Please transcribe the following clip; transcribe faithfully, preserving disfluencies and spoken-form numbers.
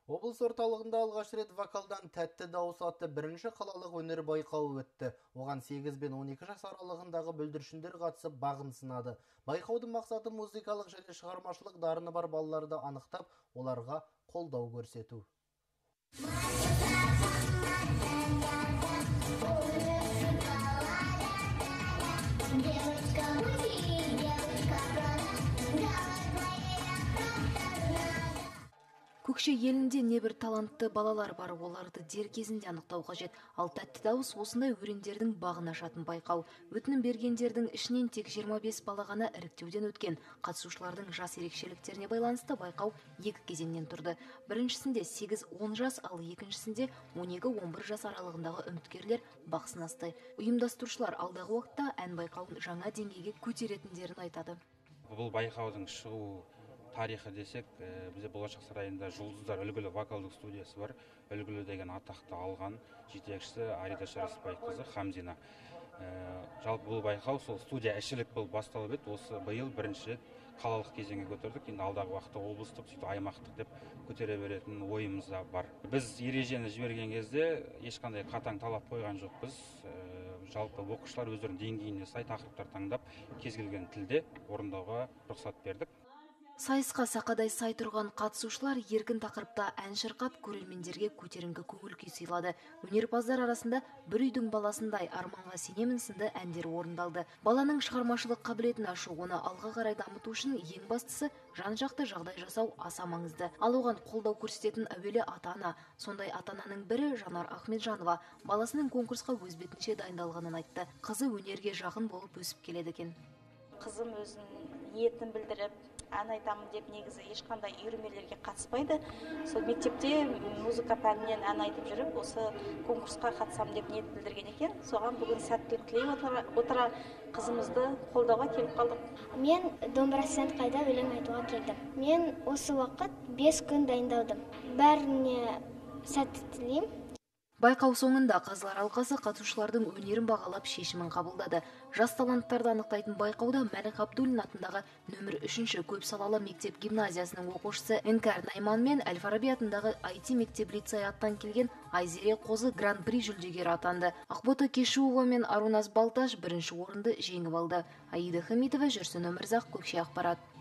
Облыс орталығында алғаш рет вокалдан тәтті дауыс атты бірінші қалалық өнер байқауы өтті. Оған сегіз бен он екі жас аралығындағы бүлдіршіндер қатысып бағын сынады. Байқаудың мақсаты музыкалық және шығармашылық дарыны бар балаларды анықтап, оларға қолдау көрсету. Көкше елінде небір талантты балалар бар, оларды дер кезінде анықтау қажет. Ал тәтті дауыс осындай өрендердің бағын ашатын байқау. Өтінім бергендердің ішінен тек жиырма бес бала ғана іріктеуден өткен. Қатысушылардың жас ерекшеліктеріне байланысты байқау екі кезеңнен тұрды. Біріншісінде сегіз он жас, ал екіншісінде он екі он бір жас аралығындағы үміткерлер бақ сынасты. Ұйымдастырушылар алдағы уақытта ән байқауын жаңа деңгейге көтеретіндерін айтады. Бұл байқаудың шығу тарихы десек, бізде болашақ сарайында жұлдыздар үлгілі вокалдық студиясы бар. Үлгілі деген атақты алған жетекшісі Арида Шарасбайқызы Хамзина. Жалпы бұл байқау сол студия ішілік бұл басталып еді. Осы биыл бірінші рет қалалық кезеңге көтердік. Енді алдағы уақытта облыстық, сөйтіп аймақтық деп көтере беретін ойымызда бар. Біз ережені жіберген кезде ешқандай қатаң талап қойған жоқпыз. Жалпы оқушылар өздерінің деңгейіне сай тақырыптар таңдап, кез келген тілде орындауға рұқсат бердік. Сайысқа сақадай сай тұрған қатысушылар еркін тақырыпта ән шырқап, көрермендерге көтеріңкі көңіл күй сыйлады. Өнерпаздар арасында бір үйдің баласындай арманға сенемін сынды әндер орындалды. Баланың шығармашылық қабілетін ашу, оны алға қарай дамыту үшін ең бастысы жан-жақты жағдай жасау аса маңызды. Ал оған қолдау көрсететін әуелі ата-ана. Сондай ата-ананың бірі Жанар Ахметжанова баласының конкурсқа өз бетінше дайындалғанын айтты. Қызы өнерге жақын болып өсіп келеді екен. Қызым өзінің ниетін білдіріп, ән айтамын деп негізі ешқандай үйірмелерге қатыспайды. Сол мектепте музыка пәнінен ән айтып жүріп, осы конкурсқа қатысам деп ниет білдірген екен. Соған бүгін сәттілік тілей отыра қызымызды қолдауға келіп қалдық. Мен домбыра студент қайда өлең айтуға келдім. Мен осы уақыт бес күн дайындалдым. Бәріне сәттілік тілеймін. Байқау соңында қазылар алқасы қатысушылардың өнерін бағалап шешімін қабылдады. Жас таланттарды анықтайтын байқауда Мәлік Абдуллин атындағы нөмір үшінші көпсалалы мектеп гимназиясының оқушысы Энкар Найман мен Әл-Фараби атындағы ай ти мектеп лицей аттан келген Айзере Қозы гран-при жүлдегері атанды. Ақбота Кешуова мен Арунас Балташ бірінші орынды жеңіп алды. Аида Хамитова, Жүрсін Өмірзақ, Көкше ақпарат.